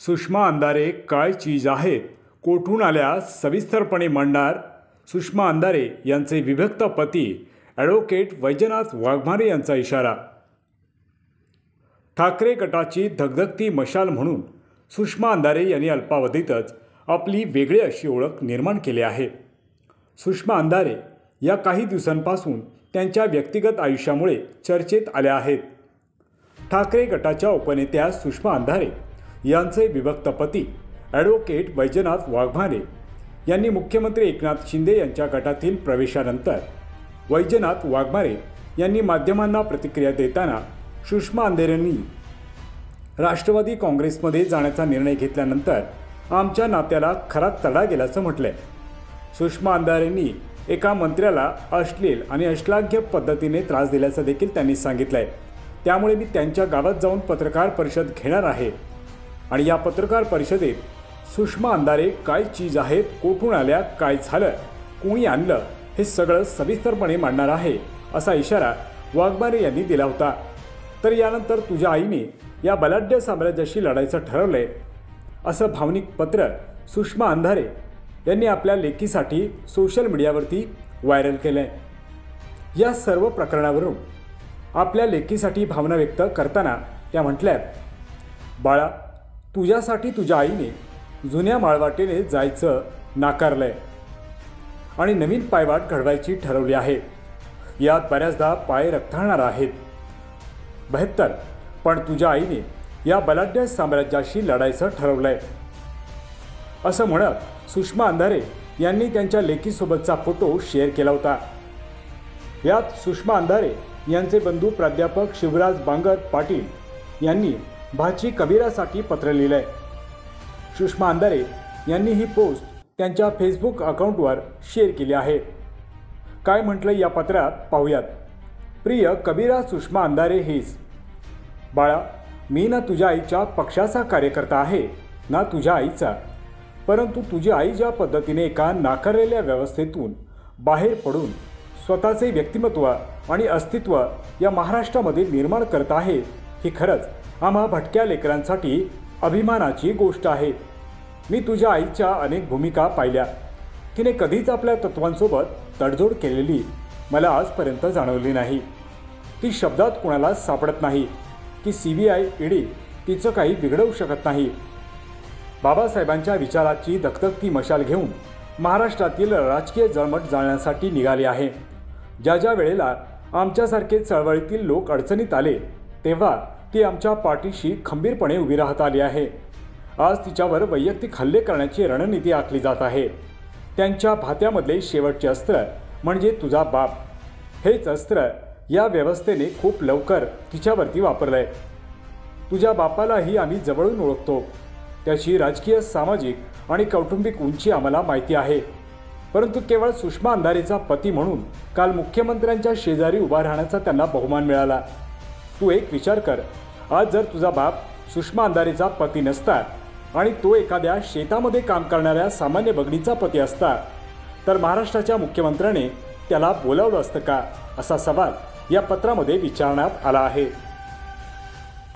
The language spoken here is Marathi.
सुषमा अंधारे काय चीज आहेत, कोठून आल्या, सविस्तरपणे मांडणार सुषमा अंधारे यांचे विभक्त पती ॲडव्होकेट वैजनाथ वाघमारे यांचा इशारा। ठाकरे गटाची धगधगती मशाल म्हणून सुषमा अंधारे यांनी अल्पावधीतच आपली वेगळी अशी ओळख निर्माण केली आहे। सुषमा अंधारे या काही दिवसांपासून त्यांच्या व्यक्तिगत आयुष्यामुळे चर्चेत आल्या आहेत। ठाकरे गटाच्या उपनेत्या सुषमा अंधारे यांचे विभक्त पती ॲडव्होकेट वैजनाथ वाघमारे यांनी मुख्यमंत्री एकनाथ शिंदे यांच्या गटातील प्रवेशानंतर वैजनाथ वाघमारे यांनी माध्यमांना प्रतिक्रिया देताना सुषमा अंधारेंनी राष्ट्रवादी काँग्रेसमध्ये जाण्याचा निर्णय घेतल्यानंतर आमच्या नात्याला खरा तडा गेल्याचं म्हटलंय। सुषमा अंधारेंनी एका मंत्र्याला अश्लील आणि अश्लाघ्य पद्धतीने त्रास दिल्याचं देखील त्यांनी सांगितलंय। त्यामुळे मी त्यांच्या गावात जाऊन पत्रकार परिषद घेणार आहे आणि या पत्रकार परिषदेत सुषमा अंधारे काय चीज आहेत, कोठून आल्या, काय झालं, कोणी आणलं हे सगळं सविस्तरपणे मांडणार आहे असा इशारा वाघमारे यांनी दिला होता। तर यानंतर तुझ्या आईने या बलाढ्य साम्राज्याशी लढायचं ठरवलंय असं भावनिक पत्र सुषमा अंधारे यांनी आपल्या लेकीसाठी सोशल मीडियावरती व्हायरल केलंय। या सर्व प्रकरणावरून आपल्या लेकीसाठी भावना व्यक्त करताना त्या म्हटल्यात, बाळा, तुझ्यासाठी तुझ्या आईने जुन्या माळवाटेने जायचं नाकारलंय आणि नवीन पायवाट घडवायची ठरवली आहे। यात बऱ्याचदा पाय रक्ताळणार आहेत 72, पण तुझ्या आईने या बलाढ्य साम्राज्याशी लढायचं ठरवलंय असं म्हणत सुषमा अंधारे यांनी त्यांच्या लेकीसोबतचा फोटो शेअर केला होता। यात सुषमा अंधारे यांचे बंधू प्राध्यापक शिवराज बांगर पाटील यांनी भाची कबीरासाठी पत्र लिहिलंय। सुषमा अंधारे यांनी ही पोस्ट त्यांच्या फेसबुक अकाउंटवर शेअर केली आहे। काय म्हटलं या पत्रात पाहूयात। प्रिय कबीरा सुषमा अंधारे हेस, बाळा, मी ना तुझ्या आईच्या पक्षाचा कार्यकर्ता आहे ना तुझ्या आईचा, परंतु तुझी आई ज्या पद्धतीने एका नाकारलेल्या व्यवस्थेतून बाहेर पडून स्वतःचे व्यक्तिमत्व आणि अस्तित्व या महाराष्ट्रामध्ये निर्माण करत आहे ही खरंच आम्हा भटक्या लेकरांसाठी अभिमानाची गोष्ट आहे। मी तुझ्या आईच्या अनेक भूमिका पाहिल्या, तिने कधीच आपल्या तत्वांसोबत तडजोड केलेली मला आजपर्यंत जाणवली नाही। ती शब्दात कोणाला सापडत नाही की CBI ED तिचं काही बिघडवू शकत नाही। बाबासाहेबांच्या विचाराची धगधगती मशाल घेऊन महाराष्ट्रातील राजकीय जळमट जाळण्यासाठी निघाली आहे। ज्या ज्या वेळेला आमच्यासारखे चळवळीतील लोक अडचणीत आले तेव्हा ती आमच्या पाठीशी खंबीरपणे उभी राहत आली आहे। आज तिच्यावर वैयक्तिक हल्ले करण्याची रणनीती आखली जात आहे। त्यांच्या भात्यामधले शेवटचे अस्त्र म्हणजे तुझा बाप, हेच अस्त्र या व्यवस्थेने खूप लवकर तिच्यावरती वापरलंय। तुझ्या बापालाही आम्ही जवळून ओळखतो, त्याची राजकीय, सामाजिक आणि कौटुंबिक उंची आम्हाला माहिती आहे, परंतु केवळ सुषमा अंधारेचा पती म्हणून काल मुख्यमंत्र्यांच्या शेजारी उभा राहण्याचा त्यांना बहुमान मिळाला। तू एक विचार कर, आज जर तुझा बाप सुषमा अंधारेचा पती नसता आणि तो एखाद्या शेतामध्ये काम करणाऱ्या सामान्य बगणीचा पती असता तर महाराष्ट्राच्या मुख्यमंत्र्याने त्याला बोलावलं असतं का, असा सवाल या पत्रामध्ये विचारण्यात आला आहे।